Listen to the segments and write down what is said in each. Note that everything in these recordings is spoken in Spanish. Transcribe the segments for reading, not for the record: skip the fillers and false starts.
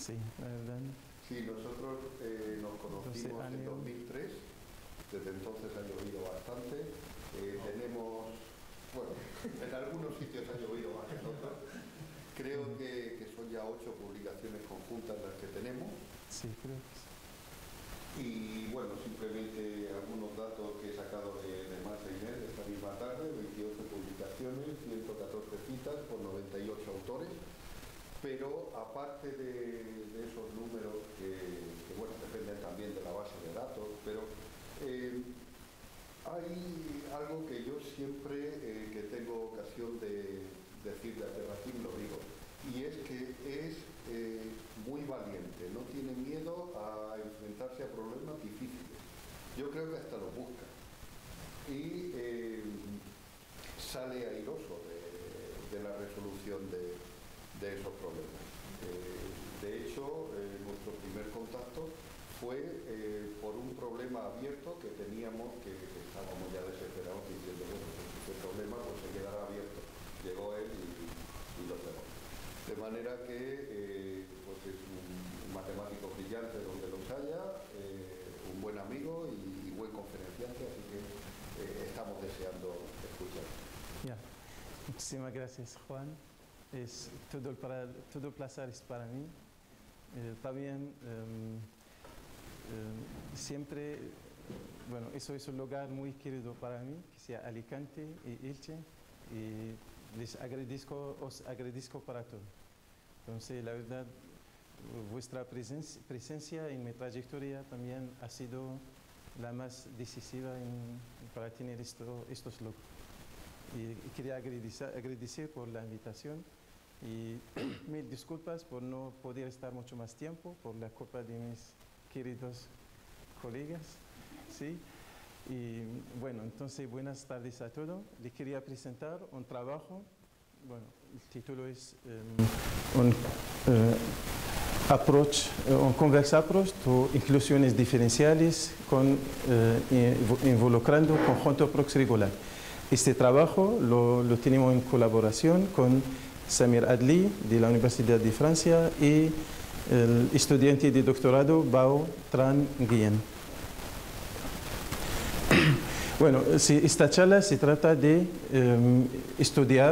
sí, la verdad. Sí, nosotros nos conocimos en 2003, desde entonces ha llovido bastante. Tenemos, bueno, en algunos sitios ha llovido más que en otros. Creo que son ya 8 publicaciones conjuntas las que tenemos. Sí, creo que sí. Y bueno, simplemente algunos datos que he sacado de Marta Inés esta misma tarde: 28 publicaciones, 114 citas por 98 autores. Pero aparte de esos números que bueno, dependen también de la base de datos, pero hay algo que yo siempre que tengo ocasión de decir de Terracín lo digo, y es que es muy valiente, no tiene miedo a enfrentarse a problemas difíciles. Yo creo que hasta los busca y sale airoso de la resolución de esos problemas. De hecho, nuestro primer contacto fue por un problema abierto que teníamos, que estábamos ya desesperados diciendo, bueno, pues este problema pues se quedará abierto. Llegó él y lo cerró. De manera que pues es un matemático brillante donde los haya, un buen amigo y buen conferenciante, así que estamos deseando escuchar. Ya. Muchísimas gracias, Juan. Es todo placer es para mí. También siempre, bueno, eso es un lugar muy querido para mí, que sea Alicante y Elche, y os agradezco para todo. Entonces, la verdad, vuestra presencia en mi trayectoria también ha sido la más decisiva para tener estos logros. Y quería agradecer por la invitación y mil disculpas por no poder estar mucho más tiempo por la culpa de mis queridos colegas, ¿sí? Y bueno, entonces buenas tardes a todos. Les quería presentar un trabajo, bueno, el título es un convex approach to inclusiones diferenciales involucrando conjunto prox regular. Este trabajo lo tenemos en colaboración con Samir Adli de la Universidad de Francia y el estudiante de doctorado Bao Tran Nguyen. Bueno, esta charla se trata de estudiar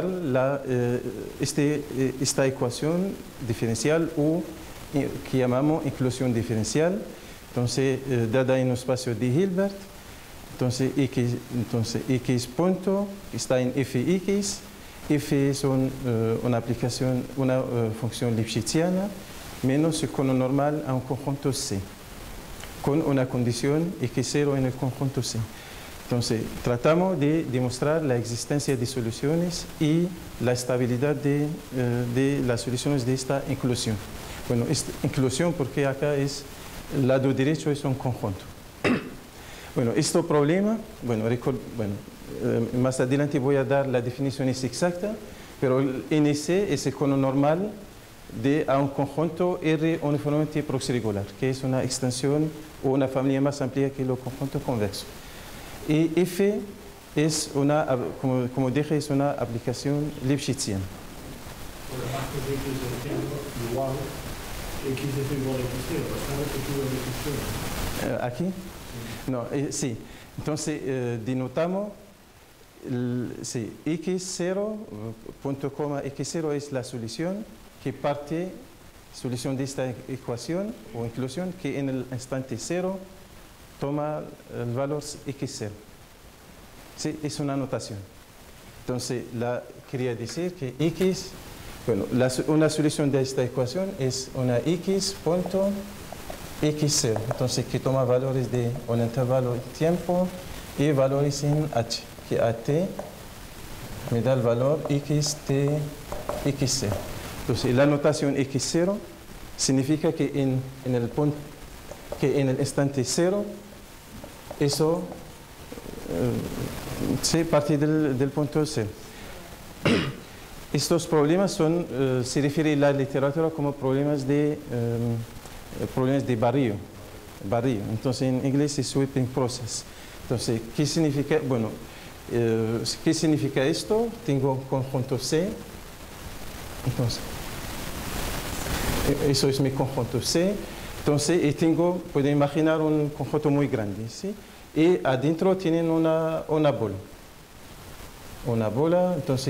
esta ecuación diferencial que llamamos inclusión diferencial, entonces dada en un espacio de Hilbert. Entonces X punto está en Fx. F es una aplicación, una función lipschitziana menos el cono normal a un conjunto C, con una condición X0 en el conjunto C. Entonces, tratamos de demostrar la existencia de soluciones y la estabilidad de las soluciones de esta inclusión. Bueno, esta inclusión porque acá el lado derecho es un conjunto. Bueno, este problema, más adelante voy a dar la definición exacta, pero el NC es el cono normal a un conjunto R uniformemente proxirregular, que es una extensión o una familia más amplia que el conjunto convexo. Y F es como dije, es una aplicación lipschitziana. ¿Aquí? No, sí. Entonces, denotamos, sí, X0, punto coma X0 es la solución que parte, solución de esta ecuación o inclusión que en el instante 0 toma el valor X0. Sí, es una notación. Entonces, quería decir que X, bueno, una solución de esta ecuación es una X punto X0, entonces que toma valores de un intervalo de tiempo y valores en H, que AT me da el valor XT, X0. Entonces la notación X0 significa que en el instante 0, eso se parte del punto 0. Estos problemas se refiere a la literatura como problemas de barrio. Entonces en inglés es sweeping process. Entonces, ¿qué significa? Bueno, ¿qué significa esto? Tengo un conjunto C. Entonces, Eso es mi conjunto C. Entonces, y tengo, pueden imaginar un conjunto muy grande, ¿sí? Y adentro tienen una bola. Una bola, entonces,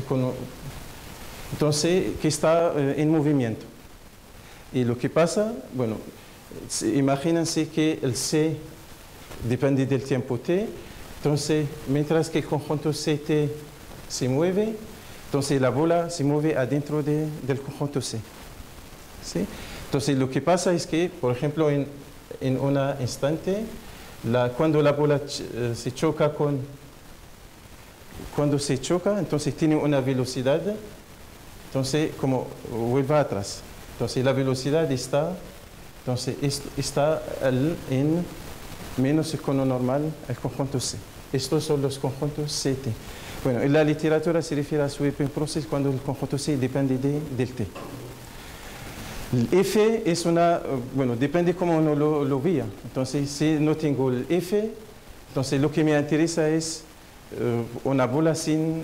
que está en movimiento. Y lo que pasa, bueno, imagínense que el C depende del tiempo t. Entonces, mientras que el conjunto CT se mueve, entonces la bola se mueve adentro del conjunto C. ¿Sí? Entonces, lo que pasa es que, por ejemplo, en un instante, cuando la bola se choca cuando se choca, entonces tiene una velocidad, entonces como vuelve atrás. Entonces, la velocidad está en menos el cono normal, el conjunto C. Estos son los conjuntos CT. Bueno, en la literatura se refiere a sweeping process cuando el conjunto C depende del T. El F es depende cómo uno lo vea. Entonces, si no tengo el F, entonces lo que me interesa es una bola sin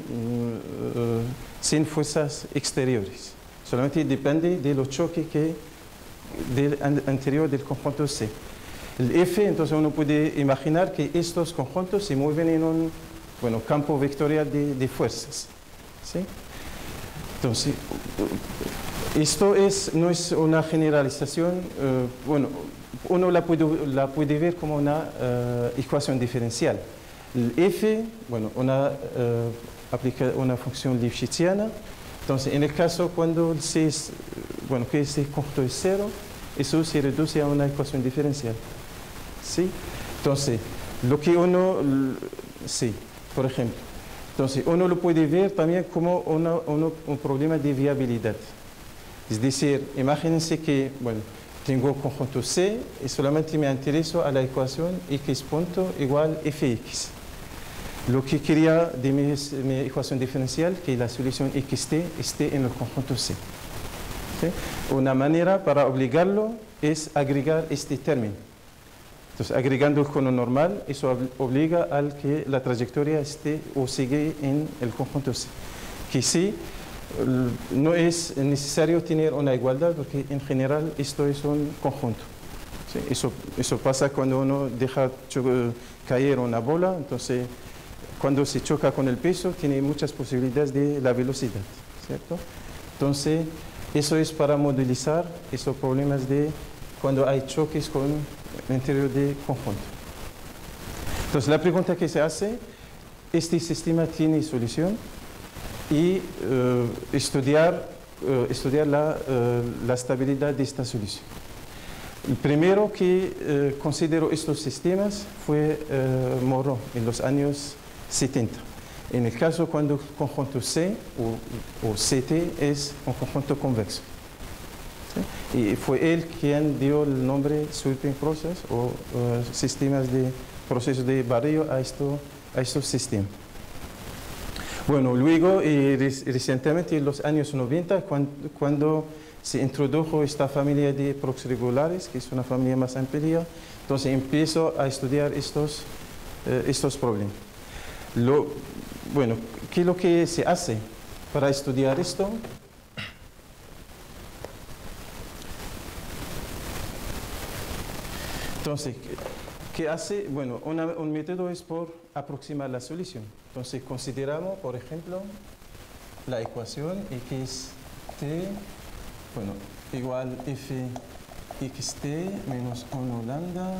fuerzas exteriores. Solamente depende de los choques del anterior del conjunto C. El F, entonces uno puede imaginar que estos conjuntos se mueven en un campo vectorial de fuerzas. ¿Sí? Entonces, esto no es una generalización, uno la puede ver como una ecuación diferencial. El F, aplica una función lipschitziana. Entonces, en el caso cuando ese conjunto es cero, eso se reduce a una ecuación diferencial. ¿Sí? Entonces, lo que por ejemplo, entonces uno lo puede ver también como un problema de viabilidad. Es decir, imagínense que, tengo conjunto C y solamente me intereso a la ecuación x punto igual fx. Lo que quería de mi ecuación diferencial, que la solución xt esté en el conjunto C. ¿Sí? Una manera para obligarlo es agregar este término. Entonces, agregando el cono normal, eso obliga a que la trayectoria esté o sigue en el conjunto C. Que sí, no es necesario tener una igualdad, porque en general esto es un conjunto. ¿Sí? Eso pasa cuando uno deja caer una bola, entonces cuando se choca con el peso tiene muchas posibilidades de la velocidad, ¿cierto? Entonces, eso es para modelizar esos problemas de cuando hay choques con el interior del conjunto. Entonces, la pregunta que se hace, ¿este sistema tiene solución? Y estudiar la estabilidad de esta solución. El primero que consideró estos sistemas fue Moreau en los años 70. En el caso cuando el conjunto C o CT es un conjunto convexo. ¿Sí? Y fue él quien dio el nombre sweeping process o sistemas de procesos de barrido a estos sistemas. Bueno, luego, recientemente en los años 90, cuando se introdujo esta familia de prox regulares, que es una familia más amplia, entonces empiezo a estudiar estos problemas. ¿Qué es lo que se hace para estudiar esto? Entonces, ¿qué hace? Bueno, un método es por aproximar la solución. Entonces, consideramos, por ejemplo, la ecuación xt, igual fxt menos 1 lambda,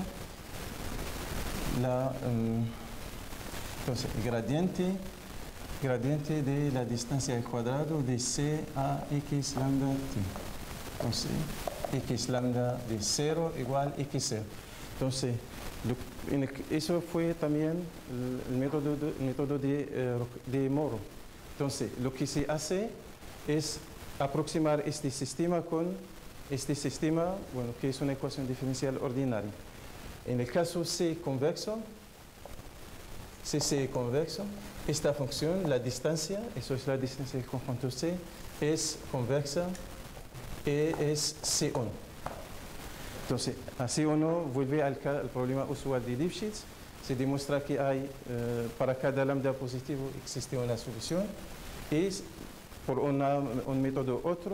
entonces, gradiente de la distancia al cuadrado de c a x lambda t. Entonces, x lambda de 0 igual x0. Entonces, eso fue también el método de Moreau. Entonces, lo que se hace es aproximar este sistema con este sistema, que es una ecuación diferencial ordinaria. En el caso C convexo, esta función, la distancia, eso es la distancia del conjunto C, es convexa y es C1. Entonces, así uno vuelve al problema usual de Lipschitz. Se demuestra que para cada lambda positivo existe una solución y por un método u otro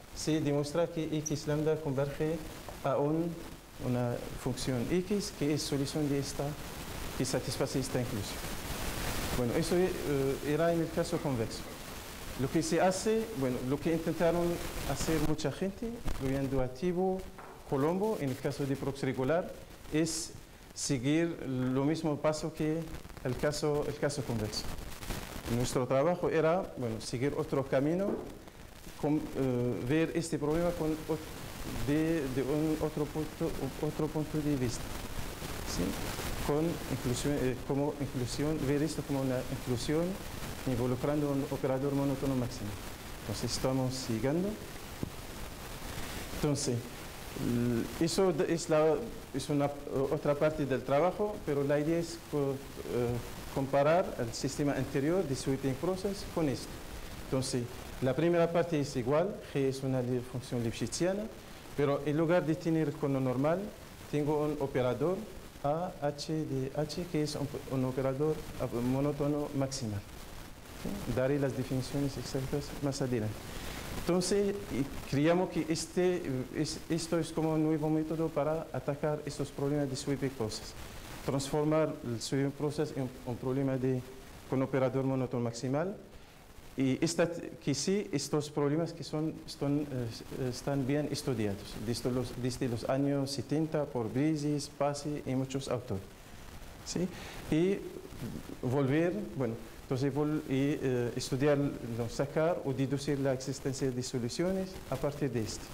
se demuestra que x lambda converge a una función x que es solución de esta, que satisface esta inclusión. Bueno, eso era en el caso convexo. Lo que se hace, bueno, lo que intentaron hacer mucha gente, incluyendo a Thibault, Colombo, en el caso de Prox regular, es seguir lo mismo paso que el caso convexo. Nuestro trabajo era, bueno, seguir otro camino, ver este problema de otro punto de vista. ¿Sí? Con inclusión, como inclusión, ver esto como una inclusión involucrando un operador monótono máximo. Entonces estamos siguiendo. Entonces, eso es una otra parte del trabajo, pero la idea es comparar el sistema anterior de sweeping process con esto. Entonces, la primera parte es igual, G es una función lipschitziana, pero en lugar de tener cono normal, tengo un operador A, H de H, que es un operador monótono maximal. ¿Sí? Daré las definiciones exactas más adelante. Entonces, creíamos que esto es como un nuevo método para atacar estos problemas de sweeping process. Transformar el sweeping process en un problema con operador monótono maximal. Y que sí, estos problemas que están bien estudiados desde los años 70 por Brisis, Passy y muchos autores. ¿Sí? Y volver, bueno, entonces estudiar, sacar o deducir la existencia de soluciones a partir de esto.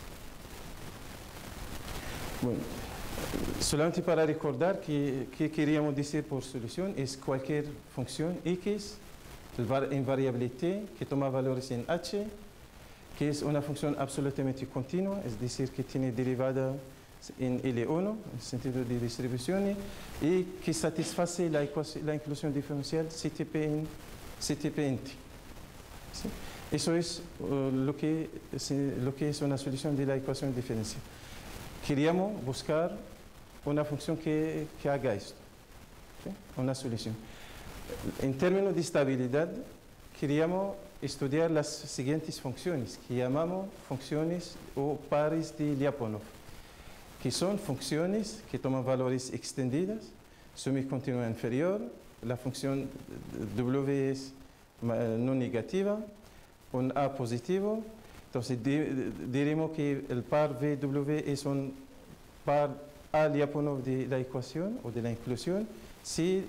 Bueno, solamente para recordar que queríamos decir por solución es cualquier función X en variable t que toma valores en h, que es una función absolutamente continua, es decir, que tiene derivada en L1, en el sentido de distribuciones, y que satisface la inclusión diferencial CTP en t. ¿Sí? Eso es lo que es una solución de la ecuación diferencial. Queríamos buscar una función que haga esto, ¿sí? Una solución. En términos de estabilidad, queríamos estudiar las siguientes funciones, que llamamos funciones o pares de Lyapunov, que son funciones que toman valores extendidas, semicontinua inferior, la función W es no negativa, un A positivo. Entonces diremos que el par VW es un par A Lyapunov de la ecuación o de la inclusión, si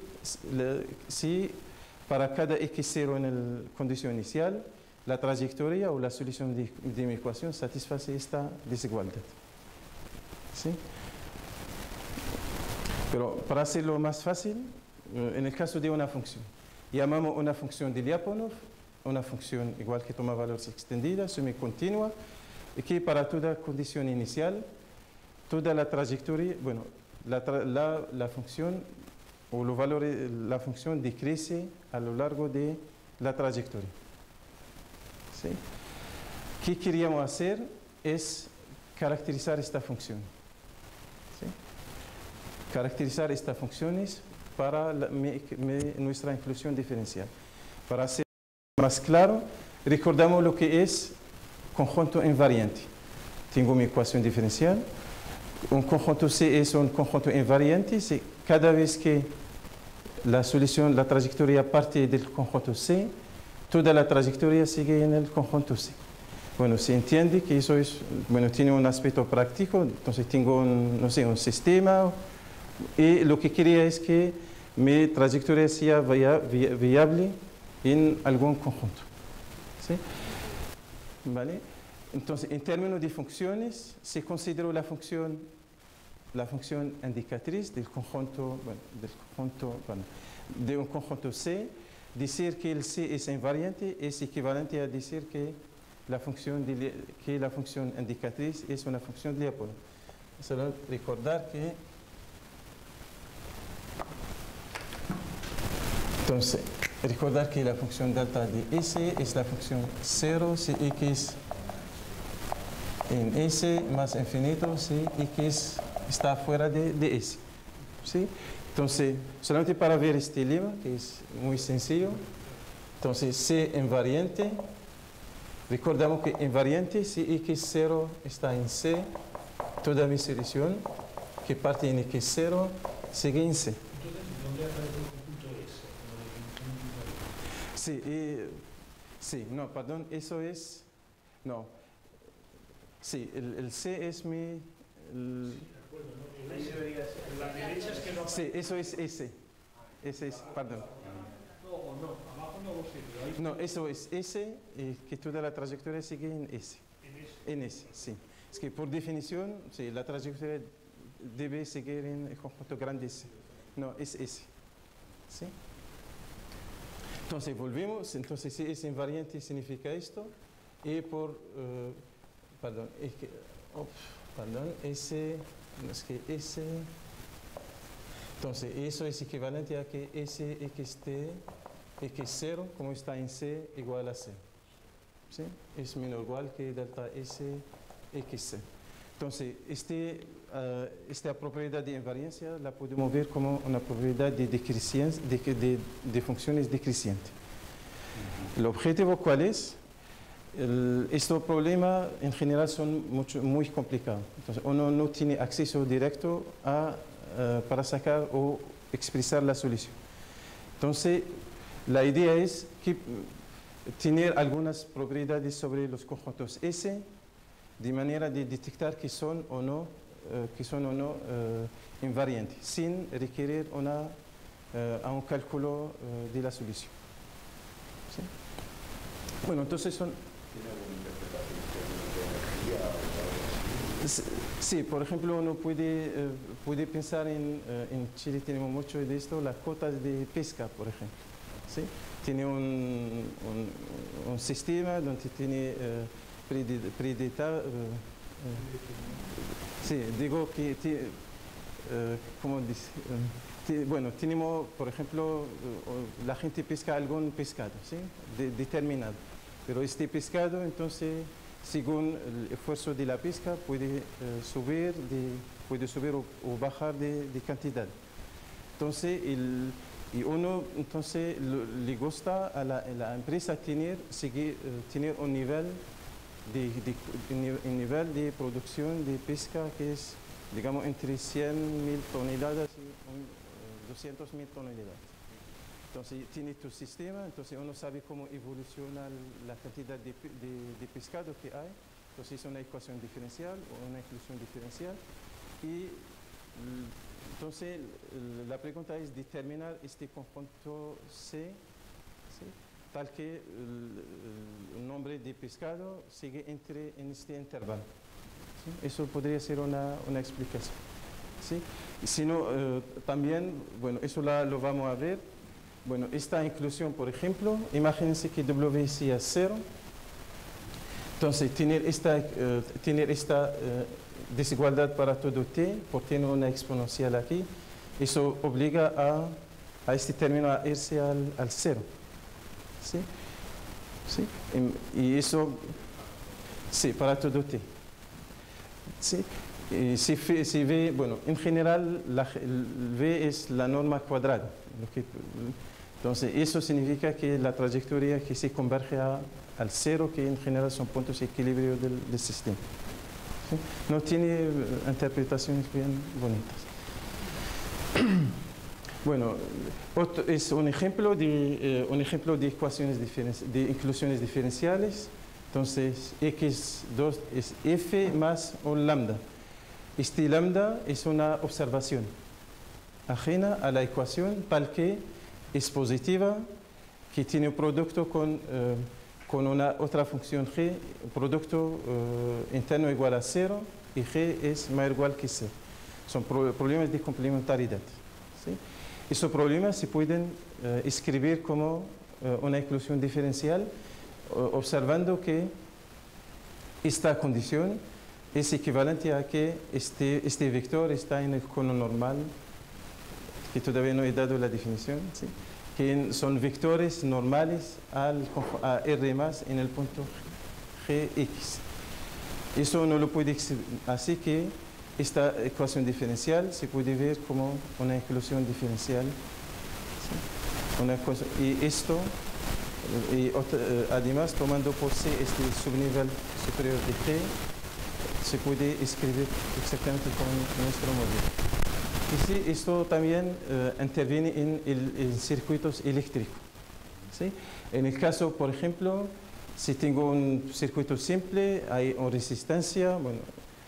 para cada x0 en la condición inicial, la trayectoria o la solución de mi ecuación satisface esta desigualdad. ¿Sí? Pero para hacerlo más fácil, en el caso de una función, llamamos una función de Lyapunov, una función igual que toma valores extendidas, semicontinua, y que para toda condición inicial, toda la trayectoria, bueno, la función o los valores, la función decrece a lo largo de la trayectoria. ¿Sí? ¿Qué queríamos hacer? Es caracterizar esta función. ¿Sí? Caracterizar estas funciones para nuestra inclusión diferencial. Para hacer más claro, recordamos lo que es conjunto invariante. Tengo mi ecuación diferencial. Un conjunto C es un conjunto invariante. Cada vez que la solución, la trayectoria parte del conjunto C, toda la trayectoria sigue en el conjunto C. Bueno, se entiende que eso es, bueno, tiene un aspecto práctico, entonces tengo no sé, un sistema y lo que quería es que mi trayectoria sea viable en algún conjunto. ¿Sí? ¿Vale? Entonces, en términos de funciones, se consideró la función indicatriz del conjunto, de un conjunto C. Decir que el C es invariante es equivalente a decir que la función indicatriz es una función de Lyapunov. Solo recordar que la función delta de S es la función 0 si X en S más infinito si X está fuera de S. ¿Sí? Entonces, solamente para ver este lema, que es muy sencillo, entonces C invariante Recordamos que invariante, si x0 está en C, toda mi solución que parte en x0 sigue en C. Entonces, ¿dónde aparece el conjunto S? Sí, no, perdón, eso es, no, sí, el C es mi, Sí, de acuerdo, ¿no? Ahí debería ser. En la derecha es que no sí, eso es S, ese es, perdón. No, o no, abajo no lo sé, pero ahí No, eso es S, que toda la trayectoria sigue en S. en S. En S, sí. Es que por definición, sí, la trayectoria debe seguir en el conjunto grande S. No, es S. ¿Sí? Entonces, volvemos. Entonces, si es invariante, significa esto. Y por, perdón, es que, perdón, S, no es que S. Entonces, eso es equivalente a que S, x0, como está en C, igual a C. ¿Sí? Es menor o igual que delta S, x. Entonces, esta propiedad de invariancia la podemos ver como una propiedad de decreciente, de funciones decrecientes. El objetivo, ¿cuál es? Estos problemas en general son muy complicados. Entonces, uno no tiene acceso directo para sacar o expresar la solución. Entonces, la idea es tener algunas propiedades sobre los conjuntos S, de manera de detectar que son o no invariantes, sin requerir a un cálculo de la solución. ¿Sí? Bueno, entonces son... ¿Tiene alguna interpretación de energía o algo así? Sí, por ejemplo, uno puede pensar en Chile tenemos mucho de esto, las cotas de pesca, por ejemplo. ¿Sí? Tiene un sistema donde tiene sí, digo que, ¿cómo dice? Bueno, tenemos, por ejemplo, la gente pesca algún pescado, ¿sí? Determinado. Pero este pescado, entonces, según el esfuerzo de la pesca, puede subir o bajar de cantidad. Entonces, uno entonces le gusta a la empresa tener un nivel de producción de pesca que es, digamos, entre 100.000 toneladas y 200.000 toneladas. Entonces, tiene tu sistema, entonces uno sabe cómo evoluciona la cantidad de pescado que hay. Entonces, es una ecuación diferencial o una inclusión diferencial. Y entonces, la pregunta es determinar este conjunto C, ¿sí? Tal que el nombre de pescado sigue en este intervalo. ¿Sí? Eso podría ser una explicación. ¿Sí? Y si no, también, bueno, eso lo vamos a ver. Bueno, esta inclusión, por ejemplo, imagínense que W sea 0. Entonces, tener esta desigualdad para todo t, por tener una exponencial aquí, eso obliga a este término a irse al 0. ¿Sí? ¿Sí? Y eso, sí, para todo t. ¿Sí? Y si V, bueno, en general, V es la norma cuadrada. Entonces, eso significa que la trayectoria que se converge al 0, que en general son puntos de equilibrio del sistema. ¿Sí? No tiene interpretaciones bien bonitas. Bueno, es un ejemplo de ecuaciones de inclusiones diferenciales. Entonces, x2 es f más un lambda. Este lambda es una observación ajena a la ecuación tal que es positiva, que tiene un producto con una otra función g, producto interno igual a 0 y g es mayor o igual que 0. Son problemas de complementariedad. ¿Sí? Esos problemas se pueden escribir como una inclusión diferencial, observando que esta condición es equivalente a que este vector está en el cono normal, que todavía no he dado la definición, ¿sí? Que son vectores normales a R más en el punto Gx. Eso no lo puede escribir, así que esta ecuación diferencial se puede ver como una inclusión diferencial. ¿Sí? Y esto Y además, tomando por C este subnivel superior de G, se puede escribir exactamente con nuestro modelo. Y sí, esto también interviene en circuitos eléctricos. ¿Sí? En el caso, por ejemplo, si tengo un circuito simple, hay una resistencia, bueno,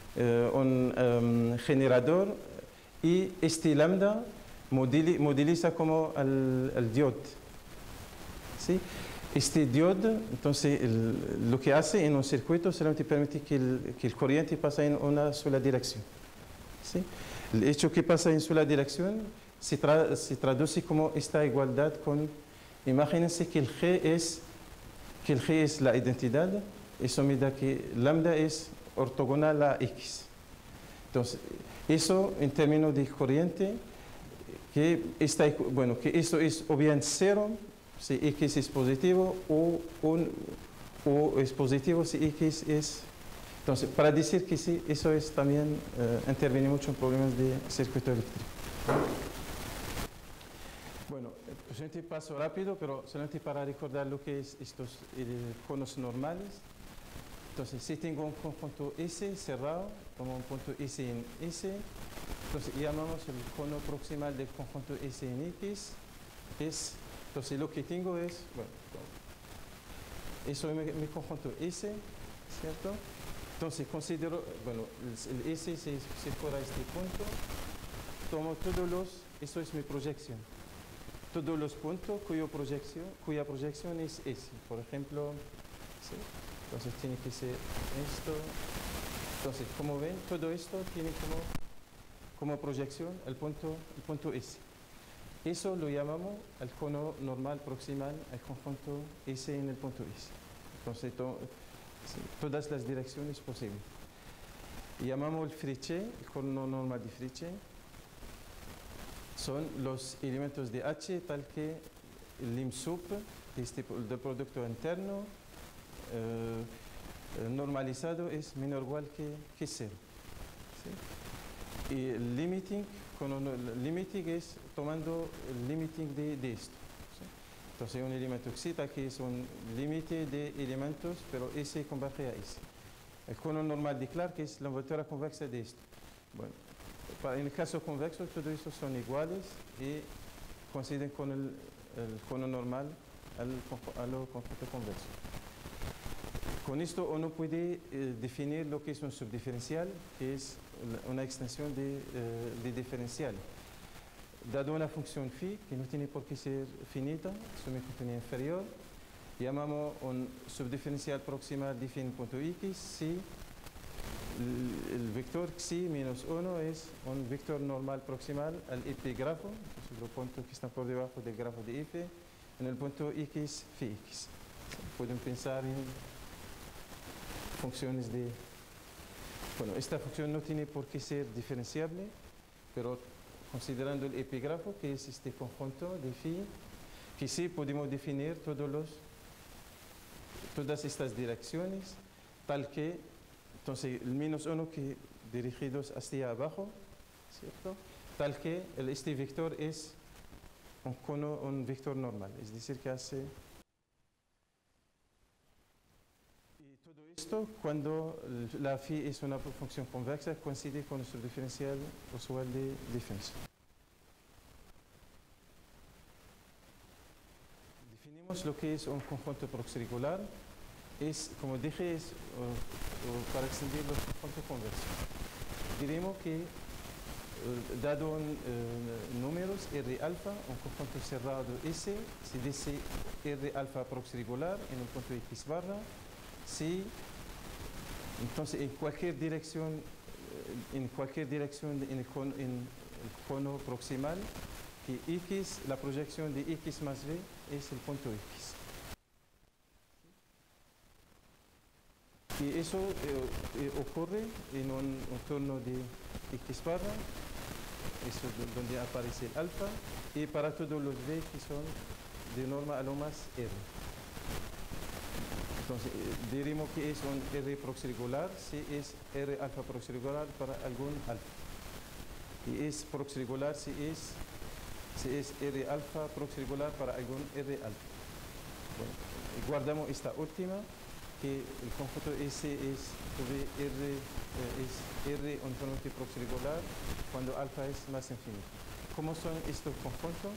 un generador, y este lambda modeliza como el diodo. ¿Sí? Este diodo, entonces, lo que hace en un circuito solamente permite que el corriente pase en una sola dirección. ¿Sí? El hecho que pasa en sola dirección se traduce como esta igualdad con, imagínense que el G es la identidad, eso me da que lambda es ortogonal a X. Entonces, eso en términos de corriente, que eso es o bien cero, si X es positivo, o es positivo si X es... Entonces, para decir que sí, eso es también interviene mucho en problemas de circuito eléctrico. Bueno, solamente paso rápido, pero solamente para recordar lo que es estos conos normales. Entonces, si tengo un conjunto S cerrado, como un punto S en S, entonces llamamos el cono proximal del conjunto S en X, entonces lo que tengo es, bueno, eso es mi conjunto S, ¿cierto? Entonces considero, bueno, el S se fuera a este punto, tomo eso es mi proyección, todos los puntos cuya proyección es S, por ejemplo, ¿sí? Entonces tiene que ser esto. Entonces, como ven, todo esto tiene como proyección el punto S. Eso lo llamamos el cono normal proximal al conjunto S en el punto S. Entonces, todas las direcciones posibles. Llamamos el Friché, el cono normal de Friché. Son los elementos de H tal que el lim sup del producto interno normalizado es menor o igual que 0. ¿Sí? Y el limiting es tomando el limiting de esto. ¿Sí? Entonces un elemento excita que es un límite de elementos, pero S converge a S. El cono normal de Clark es la envoltura convexa de esto. Bueno, en el caso convexo, todos estos son iguales y coinciden con el cono normal al conjunto convexo. Con esto uno puede definir lo que es un subdiferencial, que es una extensión de diferencial. Dado una función phi, que no tiene por qué ser finita, semi-continua inferior, llamamos un subdiferencial proximal de phi en punto X si el vector xi menos 1 es un vector normal proximal al epígrafo, entonces los puntos que están por debajo del grafo de f, en el punto x, phi x. Pueden pensar en funciones de... Bueno, esta función no tiene por qué ser diferenciable, pero considerando el epígrafo, que es este conjunto de phi, que sí podemos definir todas estas direcciones, tal que, entonces, el menos 1 que dirigidos hacia abajo, ¿cierto? Tal que este vector es un vector normal, es decir, que hace... Esto, cuando la phi es una función convexa, coincide con nuestro diferencial usual de defensa. Definimos lo que es un conjunto proxirregular. Como dije, para extender los conjuntos convexos. Diremos que, dado números R alfa, un conjunto cerrado S, se dice R alfa proxirregular en el punto X barra, si entonces en cualquier dirección en el cono proximal, que X, la proyección de X más B es el punto X. Y eso ocurre en un entorno de X barra, eso es donde aparece el alfa, y para todos los B que son de norma a lo más R. Entonces, diremos que es un R proxirregular si es R alfa proxirregular para algún alfa. Y es proxirregular si es R alfa proxirregular para algún R alfa. Bueno, guardamos esta última, que el conjunto S es R uniformemente proxirregular cuando alfa es más infinito. ¿Cómo son estos conjuntos?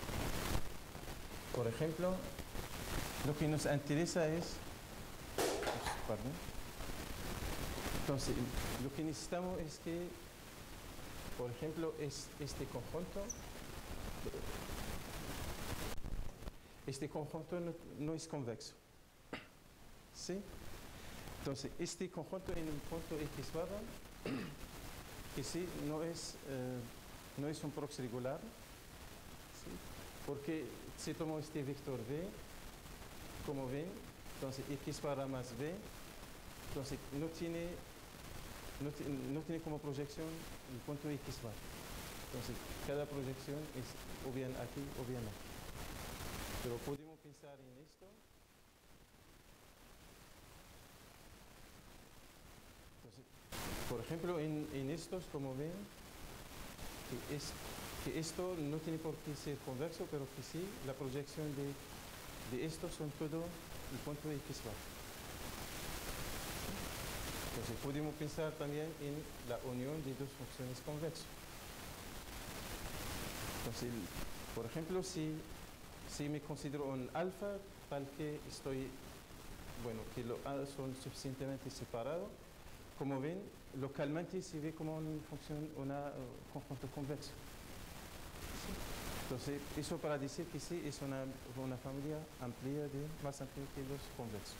Por ejemplo, lo que nos interesa es... Perdón. Entonces, lo que necesitamos es que, por ejemplo, este conjunto no es convexo. ¿Sí? Entonces, este conjunto en un punto X barra, que sí, no es un proxirregular, ¿sí? Porque si tomo este vector V, como ven, entonces X barra más V, entonces no tiene como proyección el punto X barra. Entonces, cada proyección es o bien aquí o bien aquí. Pero podemos pensar en esto. Entonces, por ejemplo, en estos, como ven, que esto no tiene por qué ser convexo, pero que sí, la proyección de estos son todo el punto X barra. Entonces, podemos pensar también en la unión de dos funciones convexas. Entonces, por ejemplo, si me considero un alfa, tal que que los A son suficientemente separados, como ven, localmente se ve como un conjunto convexo. ¿Sí? Entonces, eso para decir que sí, es una familia más amplia que los convexos.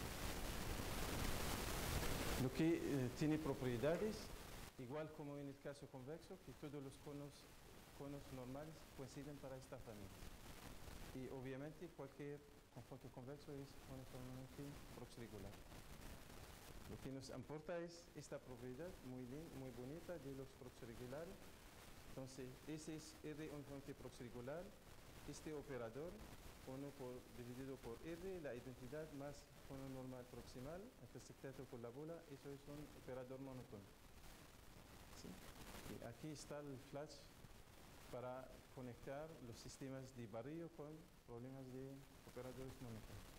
Lo que tiene propiedades, igual como en el caso convexo, que todos los conos normales coinciden para esta familia. Y obviamente cualquier conjunto convexo es uniformemente proxirregular. Lo que nos importa es esta propiedad muy bonita de los proxirregulares. Entonces, ese es R uniformemente proxirregular. Este operador, 1 dividido por R, la identidad más cono normal proximal, intersectado por la bola, eso es un operador monótono. ¿Sí? Y aquí está el flash para conectar los sistemas de barrillo con problemas de operadores monótonos.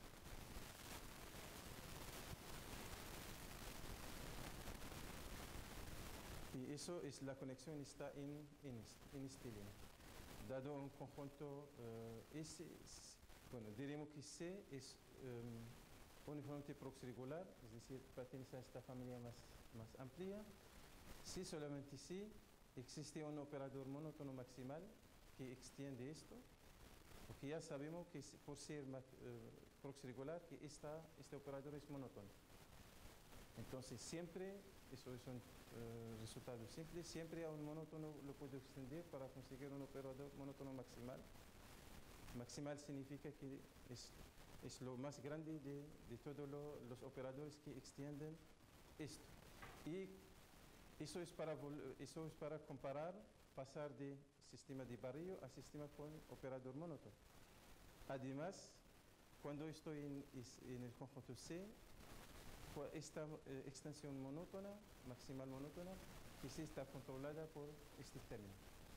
Y eso es la conexión, está en este línea. Dado un conjunto S, bueno, diremos que C es uniformemente proxirregular, es decir, pertenece a esta familia más amplia. Si solamente si existe un operador monótono maximal que extiende esto, porque ya sabemos que por ser proxirregular que este operador es monótono. Entonces siempre, eso es un resultado simple, siempre a un monótono lo puedo extender para conseguir un operador monótono maximal. Maximal significa que es lo más grande de todos los operadores que extienden esto. Y eso es para comparar, pasar de sistema de barrillo a sistema con operador monótono. Además, cuando estoy en el conjunto C, esta extensión monótona, maximal monótona, que sí está controlada por este término.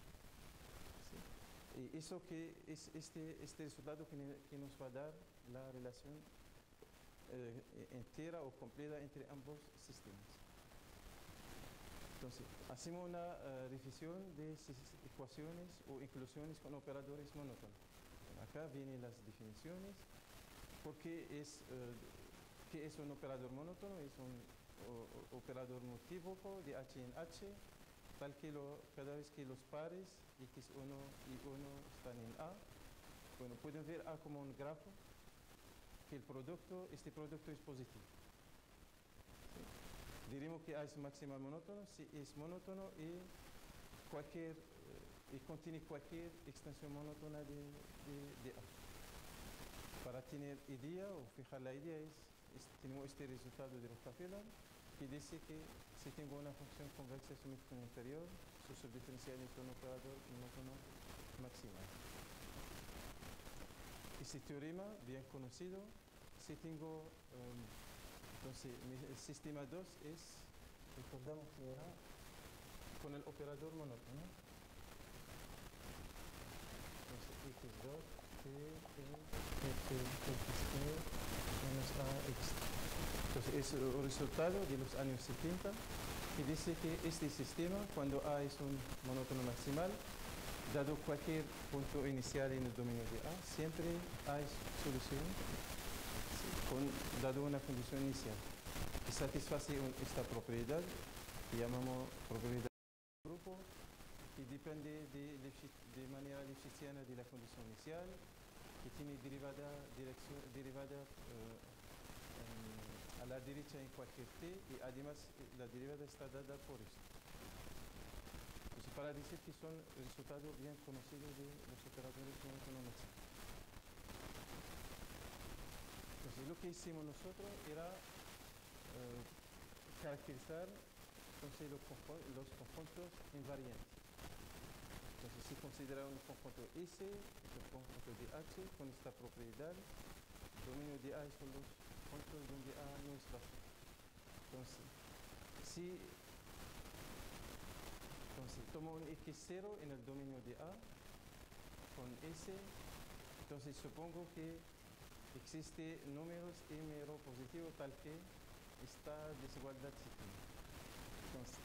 ¿Sí? Y eso que es este resultado que nos va a dar la relación entera o completa entre ambos sistemas. Entonces, hacemos una revisión de ecuaciones o inclusiones con operadores monótonos. Bueno, acá vienen las definiciones, porque ¿qué es un operador monótono? Es un operador multívoco de H en H, tal que cada vez que los pares X1 y 1 están en A, bueno, pueden ver A como un grafo, que este producto es positivo. ¿Sí? Diremos que A es maximal monótono si es monótono y contiene cualquier extensión monótona de A. Para tener idea o fijar la idea tenemos este resultado de Rockefeller que dice que si tengo una función convexa simétrica inferior, su subdiferencial es un operador monótono maximal. Ese teorema, bien conocido, si tengo, entonces el sistema 2 recordamos que era con el operador monótono. Entonces X2 menos AX. Entonces es el resultado de los años 70 que dice que este sistema, cuando A es un monótono maximal, dado cualquier punto inicial en el dominio de A, siempre hay solución dado una condición inicial que satisface esta propiedad que llamamos propiedad de grupo, que depende de manera lipschitziana de la condición inicial, que tiene derivada a la derecha en cualquier t y además la derivada está dada por esto. Entonces, para decir que son resultados bien conocidos de los operadores monótonos maximales. Entonces, lo que hicimos nosotros era caracterizar entonces, los conjuntos invariantes. Entonces, si considera un conjunto S, un conjunto de H con esta propiedad, el dominio de A son los conjuntos donde A no es vacío. Entonces, tomo un X0 en el dominio de A con S, entonces supongo que existe números M-ro positivo tal que esta desigualdad se tiene. Entonces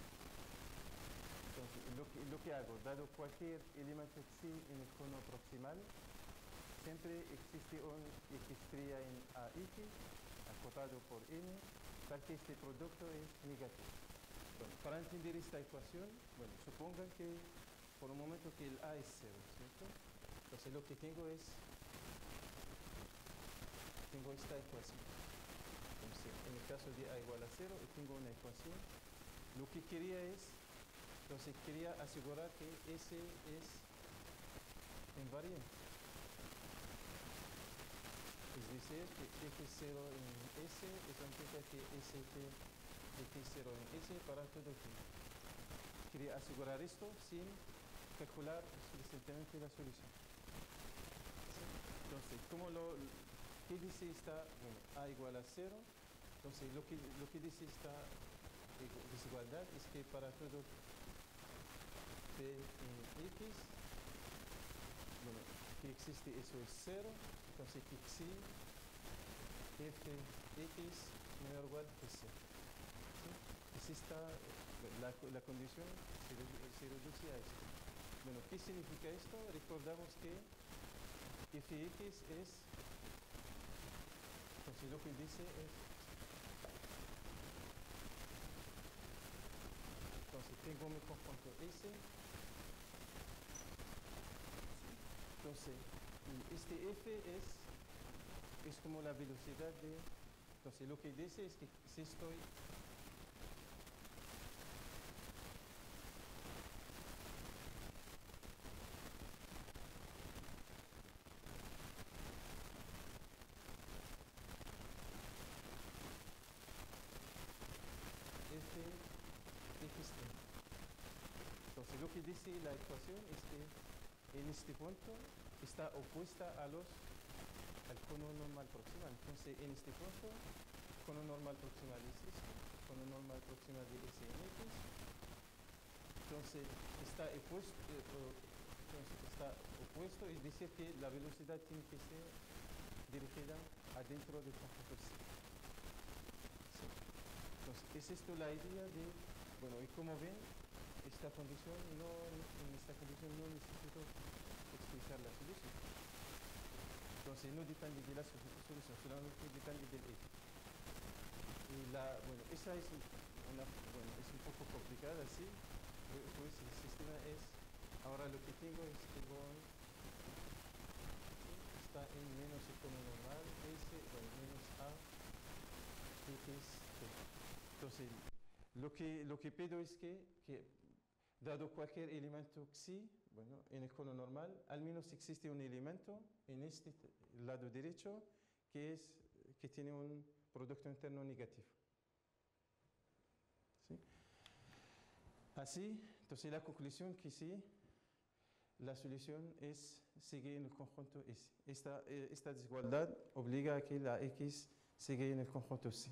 lo que hago, dado cualquier elemento Xi en el cono proximal, siempre existe un X' en AX, acotado por N, tal que este producto es negativo. Bueno, para entender esta ecuación, bueno, supongan que por un momento que el A es 0, ¿cierto? Entonces lo que tengo esta ecuación. Entonces, en el caso de A igual a 0, tengo una ecuación. Lo que quería asegurar que S es invariante. Es decir, que X0 en S implica que X0 en S para todo el tiempo. Quería asegurar esto sin calcular suficientemente la solución. Entonces, ¿qué dice esta? Bueno, A igual a 0. Entonces, lo que dice esta desigualdad es que para todo P en X, bueno, que existe eso es 0, entonces que Xi Fx menor o igual que 0. ¿Sí? Es la condición se reduce a esto. Bueno, ¿qué significa esto? Recordamos que Fx es, entonces lo que dice es, entonces tengo mi conjunto S, entonces este F es como la velocidad de, entonces lo que dice es que si estoy Xt. Entonces lo que dice la ecuación es que en este punto está opuesta al cono normal proximal. Entonces en este punto el cono normal proximal es esto, el cono normal proximal de S en X. Entonces está opuesto, es decir que la velocidad tiene que ser dirigida adentro del conjunto C. ¿Sí? Entonces, es esto la idea de, bueno, y como ven, en esta condición no necesito explicar la solución. Entonces, no depende de la solución, solamente depende del F. Y bueno, esa es un poco complicada, ¿sí? Pues el sistema es, ahora lo que tengo es que está en menos el cono normal, S, bueno, menos A, X, entonces, lo que pido es que dado cualquier elemento Xi, bueno, en el cono normal, al menos existe un elemento en este lado derecho que tiene un producto interno negativo. ¿Sí? Así, entonces la conclusión que sí, la solución sigue en el conjunto S. Esta desigualdad obliga a que la X siga en el conjunto C.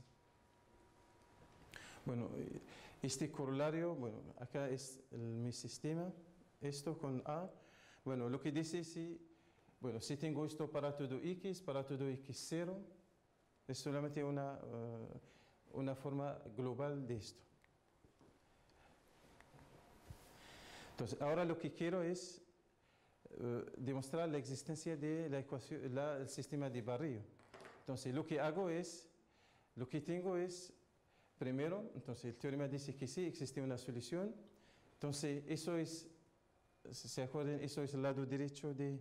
Bueno, este corolario, bueno, acá es mi sistema, esto con A. Bueno, lo que dice si Bueno, si tengo esto para todo x, para todo x0, es solamente una forma global de esto. Entonces, ahora lo que quiero es demostrar la existencia de la ecuación, el sistema de Barrio. Entonces, lo que hago es, lo que tengo es, primero, entonces el teorema dice que sí existe una solución. Entonces, eso es, ¿se acuerdan? Eso es el lado derecho de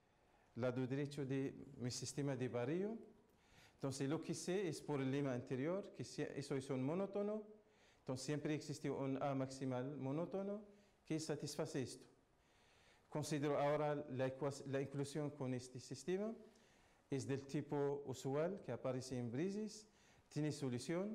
mi sistema de Barrio. Entonces, lo que sé es por el lema anterior, que eso es un monótono. Entonces, siempre existe un A maximal monótono que satisface esto. Considero ahora la inclusión con este sistema. Es del tipo usual que aparece en Brises, tiene solución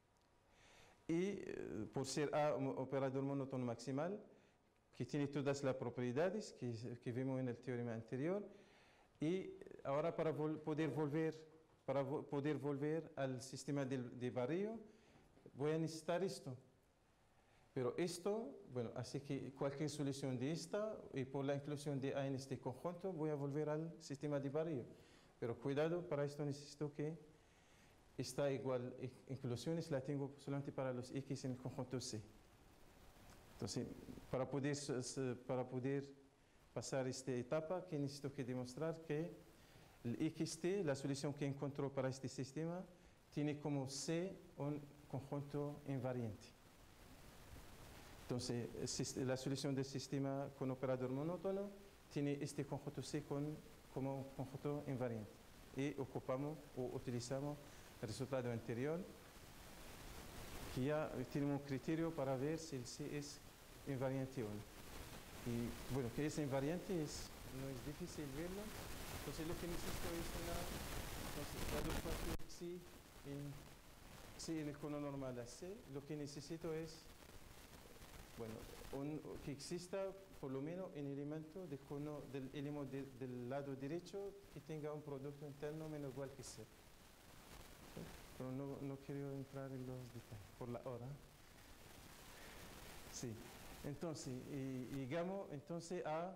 y por ser A un operador monótono maximal, que tiene todas las propiedades que vimos en el teorema anterior. Y ahora para poder volver al sistema de Barrio, voy a necesitar esto. Pero esto, bueno, así que cualquier solución de esta y por la inclusión de A en este conjunto, voy a volver al sistema de Barrio. Pero cuidado, para esto necesito que esta igual inclusiones la tengo solamente para los X en el conjunto C. Entonces, para poder pasar esta etapa, que necesito que demostrar que el XT, la solución que encontró para este sistema, tiene como C un conjunto invariante. Entonces, la solución del sistema con operador monótono tiene este conjunto C como conjunto invariante. Y utilizamos el resultado anterior, que ya tenemos un criterio para ver si el C es invariante o no. Y bueno, que es invariante no es difícil verlo. Entonces, lo que necesito es dado cualquier C en el cono normal a C, lo que necesito es, bueno, que exista por lo menos un elemento del cono del lado derecho que tenga un producto interno menos igual que C. Pero no quiero entrar en los detalles por la hora. Sí. Entonces, llegamos entonces a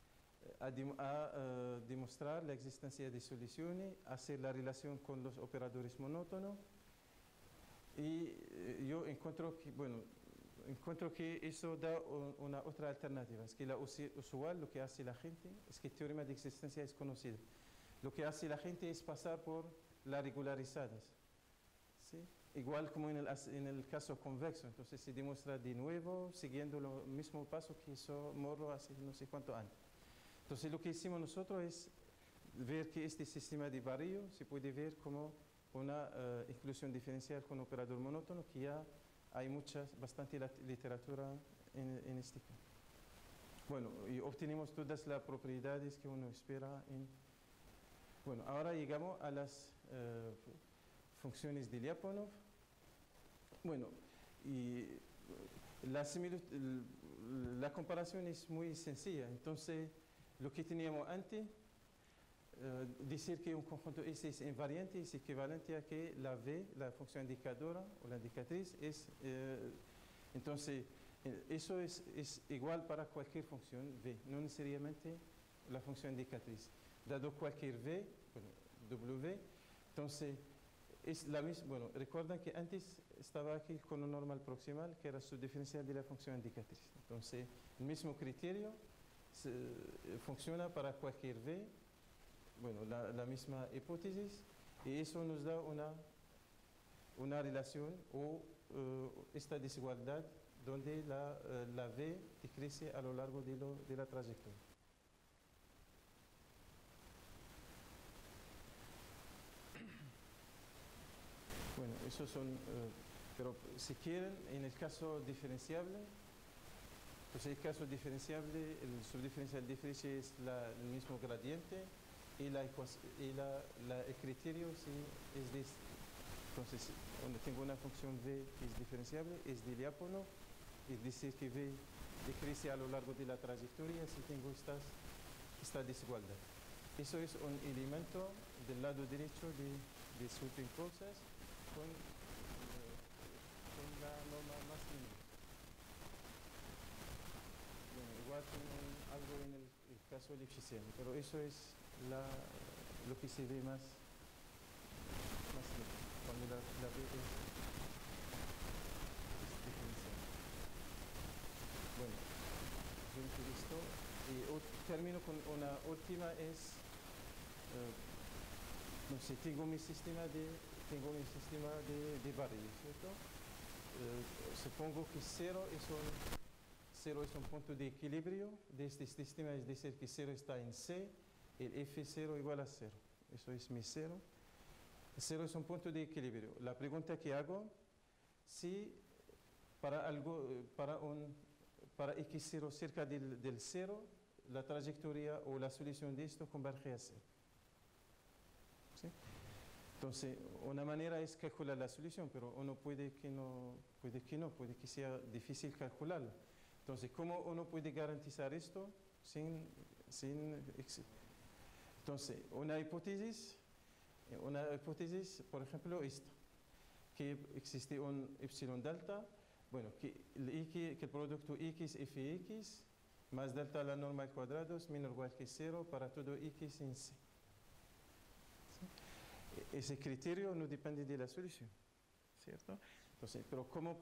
demostrar la existencia de soluciones, hacer la relación con los operadores monótonos. Y yo encuentro que eso da una otra alternativa. Es que la usual, lo que hace la gente, es que el teorema de existencia es conocido. Lo que hace la gente es pasar por las regularizadas. ¿Sí? Igual como en el caso convexo. Entonces se demuestra de nuevo, siguiendo el mismo paso que hizo Morro hace no sé cuánto años. Entonces lo que hicimos nosotros es ver que este sistema de Barrio se puede ver como una inclusión diferencial con operador monótono, que ya hay bastante literatura en este campo. Bueno, y obtenemos todas las propiedades que uno espera. Bueno, ahora llegamos a las funciones de Lyapunov. Bueno, y la comparación es muy sencilla. Entonces, lo que teníamos antes, decir que un conjunto S es invariante es equivalente a que la V, la función indicadora o la indicatriz, entonces, eso es igual para cualquier función V, no necesariamente la función indicatriz. Dado cualquier V, bueno, W, entonces, es la misma. Bueno, recuerdan que antes estaba aquí con un normal proximal, que era su diferencial de la función indicatriz. Entonces, el mismo criterio funciona para cualquier V, bueno, la misma hipótesis, y eso nos da una relación o esta desigualdad donde la V decrece a lo largo de la trayectoria. Bueno, esos son, pero si quieren, en el caso diferenciable, pues el caso diferenciable, el subdiferencial diferencial es el mismo gradiente y el criterio sí es de este. Entonces, cuando tengo una función V que es diferenciable, es de Lyapunov, es decir que V decrece a lo largo de la trayectoria si tengo esta desigualdad. Eso es un elemento del lado derecho de sweeping process con la norma más mínima. Bueno, igual tengo algo en el caso lipschitziano, pero eso es lo que se ve más lento, cuando la B es diferencial. Bueno, yo esto y termino con una última no sé, tengo mi sistema de barrio, ¿cierto? Supongo que cero es un punto de equilibrio de este sistema, es decir, que 0 está en C, el F0 igual a 0. Eso es mi 0. 0 es un punto de equilibrio. La pregunta que hago, si para X0 cerca del 0, la trayectoria o la solución de esto converge a 0. ¿Sí? Entonces, una manera es calcular la solución, pero uno puede que sea difícil calcularlo. Entonces, ¿cómo uno puede garantizar esto sin entonces, una hipótesis, por ejemplo, esta, que existe un epsilon delta, bueno, que el producto x fx más delta la norma al cuadrado es menor o igual que 0 para todo x en C. ¿Sí? Ese criterio no depende de la solución, ¿cierto? Entonces, pero ¿cómo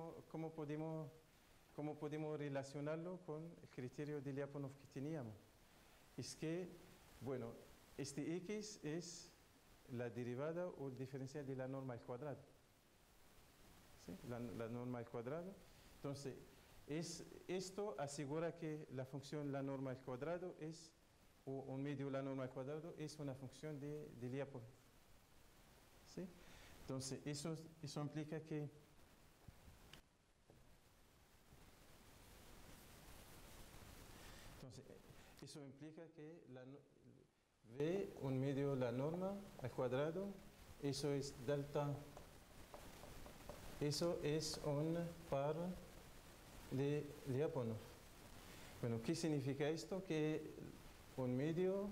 podemos relacionarlo con el criterio de Lyapunov que teníamos? Es que, bueno, este x es la derivada o el diferencial de la norma al cuadrado. ¿Sí? La norma al cuadrado. Entonces, esto asegura que la función la norma al cuadrado o un medio la norma al cuadrado es una función de Lyapunov. ¿Sí? Entonces, eso implica que V, un medio la norma al cuadrado, eso es delta, eso es un par de Lyapunov. Bueno, ¿qué significa esto? Que un medio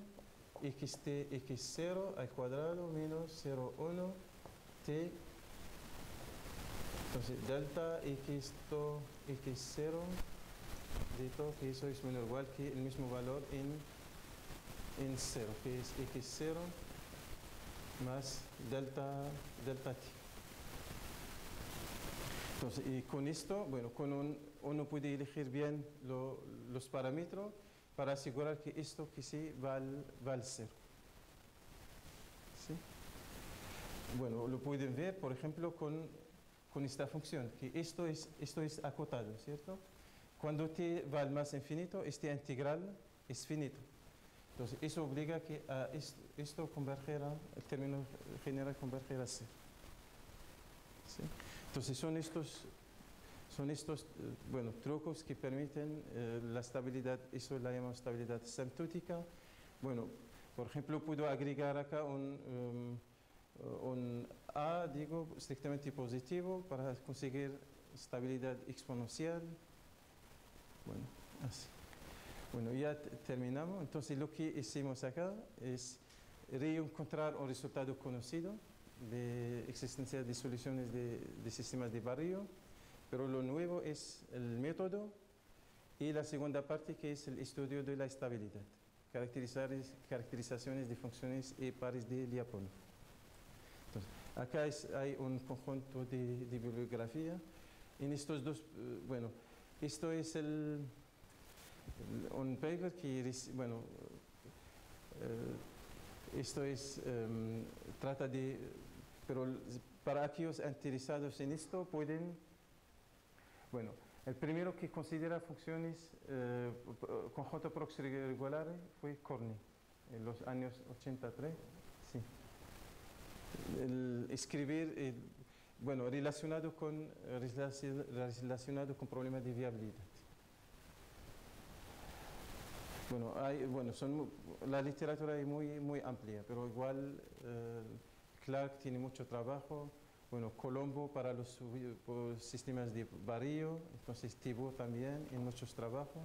x0 al cuadrado menos 0,1 t, entonces delta x0 de todo, que eso es menor o igual que el mismo valor en 0, que es x0 más delta t. Entonces, y con esto, bueno, uno puede elegir bien los parámetros para asegurar que esto que sí va al 0. ¿Sí? Bueno, lo pueden ver, por ejemplo, con esta función, que esto es acotado, ¿cierto? Cuando t va al más infinito, este integral es finito. Entonces, eso obliga que a esto convergerá, el término general convergerá a 0. ¿Sí? Entonces, son estos bueno, trucos que permiten la estabilidad, eso la llamamos estabilidad asintótica. Bueno, por ejemplo, puedo agregar acá un A, digo, estrictamente positivo para conseguir estabilidad exponencial. Bueno, así. Bueno, ya terminamos. Entonces, lo que hicimos acá es reencontrar un resultado conocido de existencia de soluciones de sistemas de barrio, pero lo nuevo es el método y la segunda parte que es el estudio de la estabilidad, caracterizaciones de funciones y pares de Lyapunov. Entonces, acá hay un conjunto de bibliografía. En estos dos, bueno, esto es un paper que, bueno, esto es, trata de, pero para aquellos interesados en esto pueden, bueno, el primero que considera funciones, conjunto próximo regulares fue Corny, en los años 83, sí. Escribir, bueno, relacionado con problemas de viabilidad. Bueno, la literatura es muy amplia, pero igual Clark tiene mucho trabajo. Bueno, Colombo para los sistemas de barrio, entonces Thibault también en muchos trabajos.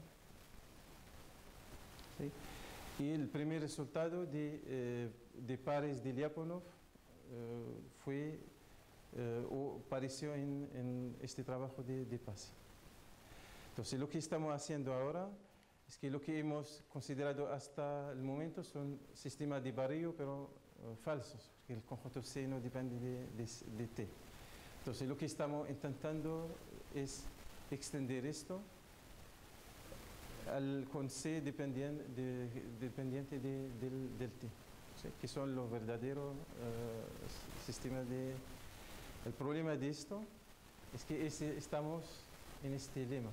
¿Sí? Y el primer resultado de pares de Lyapunov apareció en este trabajo de Passy. Entonces, lo que estamos haciendo ahora es que lo que hemos considerado hasta el momento son sistemas de barrio, pero falsos, porque el conjunto C no depende de T. Entonces, lo que estamos intentando es extender esto con C dependiente del T, ¿sí? Que son los verdaderos sistemas de... El problema de esto es que estamos en este lema.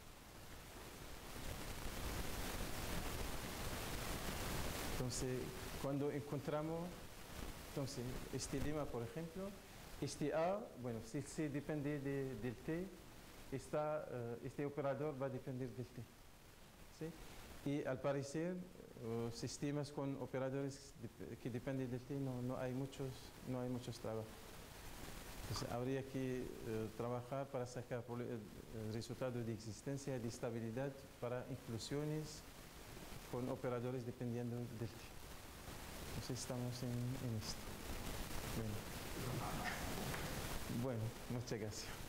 Entonces, cuando encontramos este lema, por ejemplo, este A, bueno, si C depende del T, este operador va a depender del T. ¿Sí? Y al parecer, sistemas con operadores que dependen del T no hay muchos trabajos. Entonces, habría que trabajar para sacar resultados de existencia, de estabilidad para inclusiones con operadores dependiendo del T. Entonces estamos en esto. Bueno, muchas gracias.